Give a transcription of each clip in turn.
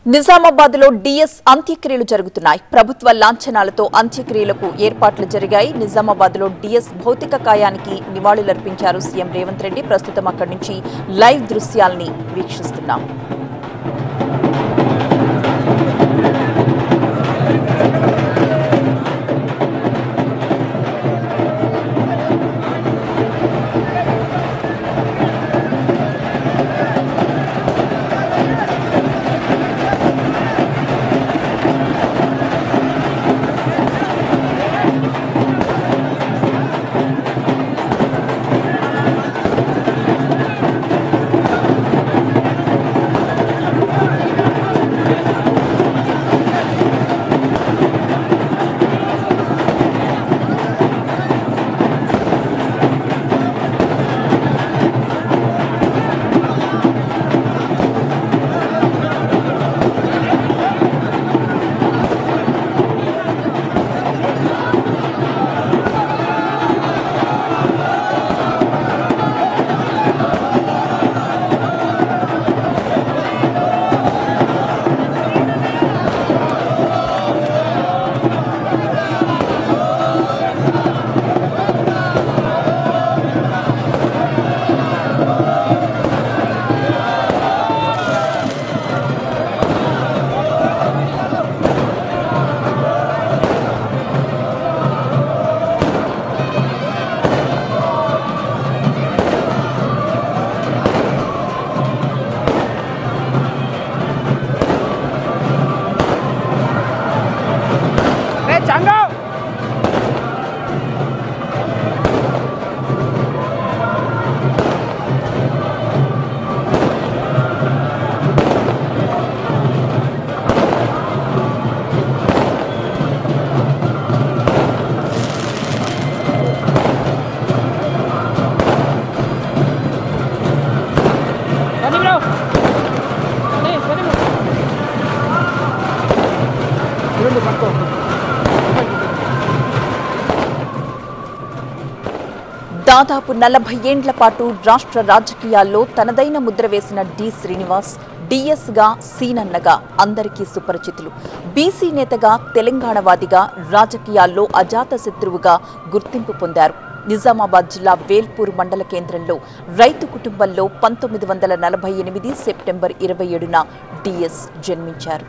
నిజామాబాద్లో డిఎస్ అంత్యక్రియలు జరుగుతున్నాయి. ప్రభుత్వ లాంఛనాలతో అంత్యక్రియలకు ఏర్పాట్లు జరిగాయి. నిజామాబాద్లో డిఎస్ భౌతిక కాయానికి నివాళులర్పించారు సీఎం రేవంత్ రెడ్డి. ప్రస్తుతం అక్కడి నుంచి లైవ్ దృశ్యాల్ని వీక్షిస్తున్నాం. దాదాపు 40 ఏండ్ల పాటు రాష్ట్ర రాజకీయాల్లో తనదైన ముద్ర వేసిన డి శ్రీనివాస్ డిఎస్ గా సీనన్నగా అందరికీ సుపరిచితులు. బీసీ నేతగా, తెలంగాణవాదిగా, రాజకీయాల్లో అజాత శత్రువుగా గుర్తింపు పొందారు. నిజామాబాద్ జిల్లా వేల్పూర్ మండల కేంద్రంలో రైతు కుటుంబంలో 1948 సెప్టెంబర్ 27న డిఎస్ జన్మించారు.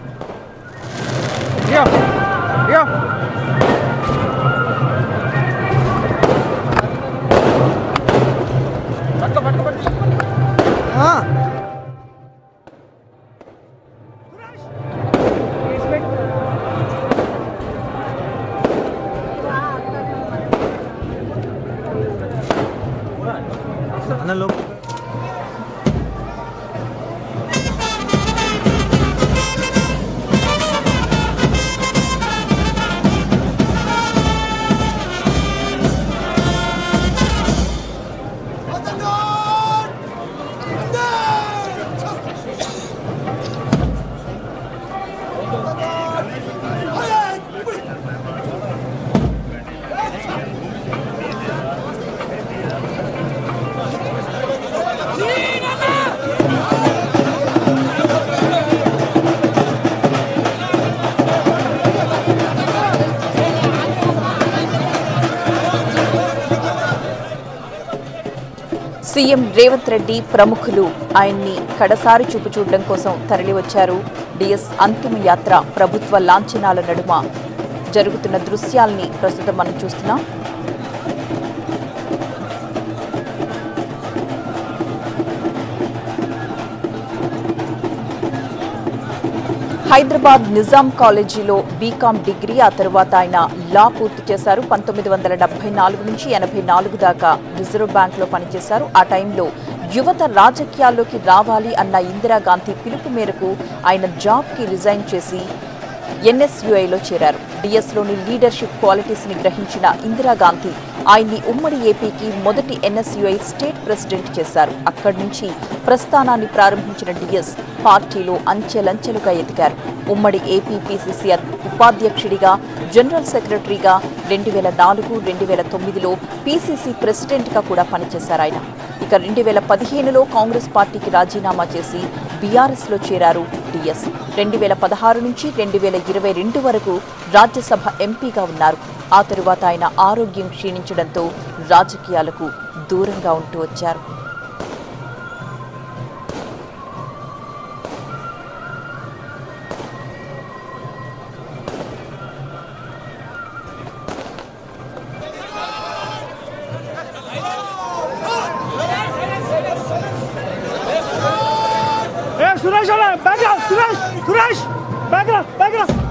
సీఎం రేవంత్ రెడ్డి ప్రముఖులు ఆయన్ని కడసారి చూపు చూడడం కోసం తరలివచ్చారు. డిఎస్ అంతిమ యాత్ర ప్రభుత్వ లాంఛనాల నడుమ జరుగుతున్న దృశ్యాల్ని ప్రస్తుతం మనం చూస్తున్నాం. హైదరాబాద్ నిజాం కాలేజీలో బీకామ్ డిగ్రీ, ఆ తరువాత ఆయన లా పూర్తి చేశారు. 1974 నుంచి 84 దాకా రిజర్వ్ బ్యాంక్ లో పనిచేశారు. ఆ టైంలో యువత రాజకీయాల్లోకి రావాలి అన్న ఇందిరాగాంధీ పిలుపు మేరకు ఆయన జాబ్ కి రిజైన్ చేసి ఎన్ఎస్యుఐలో చేరారు. డిఎస్లోని లీడర్షిప్ క్వాలిటీస్ ని గ్రహించిన ఇందిరాగాంధీ ఆయన్ని ఉమ్మడి ఏపీకి మొదటి ఎన్ఎస్యుఐ స్టేట్ ప్రెసిడెంట్ చేశారు. అక్కడి నుంచి ప్రస్థానాన్ని ప్రారంభించిన డిఎస్ పార్టీలో అంచెలంచెలుగా ఎదిగారు. ఉమ్మడి ఏపీ పీసీసీ ఉపాధ్యక్షుడిగా, జనరల్ సెక్రటరీగా 2004, 2009లో పీసీసీ ప్రెసిడెంట్గా కూడా పనిచేశారు ఆయన. ఇక 2015లో కాంగ్రెస్ పార్టీకి రాజీనామా చేసి బీఆర్ఎస్లో చేరారు టీఎస్. 2016 నుంచి 2022 వరకు రాజ్యసభ ఎంపీగా ఉన్నారు. ఆ తరువాత ఆయన ఆరోగ్యం క్షీణించడంతో రాజకీయాలకు దూరంగా ఉంటూ వచ్చారు. Suresh, back up, Suresh, back up.